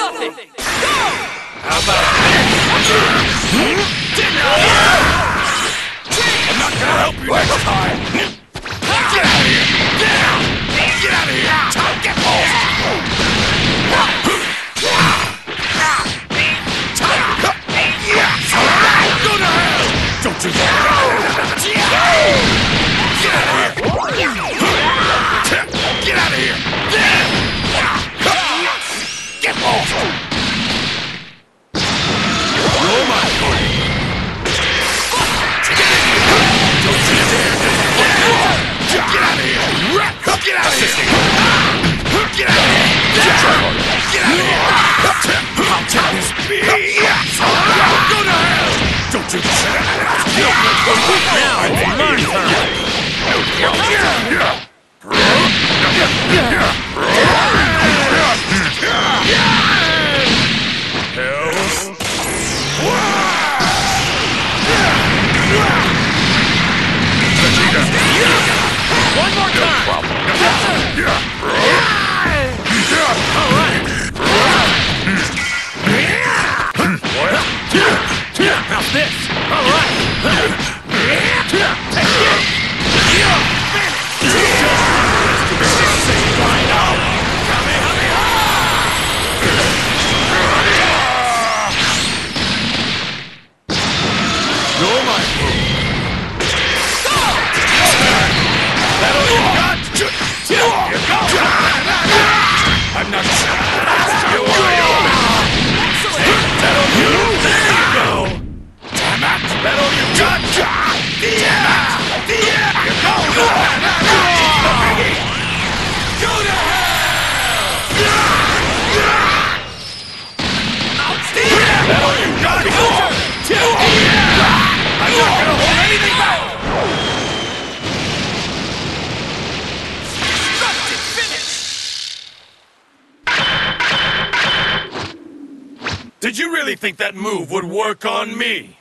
nothing. Go! How about this? I'm not gonna help you next time. Get out of here! Get out of here! Time, get lost! Go to hell! Don't you dare! Get out of here! Get out of here! Get lost! You're my friend! Don't you dare! Get out of here! Get out of here! Get out of here! Get out of here! I'll take this beat! Go to hell! Don't you dare! Now it's my turn. One more time! All right! How's this? All right! Take it! You're my fool! That'll you got! Here goes! I'm not sure. You are That'll you! There you go! Damn it! That'll you got! Here goes! Go to hell! That'll you got! I'm not gonna hold anything back! Did you really think that move would work on me?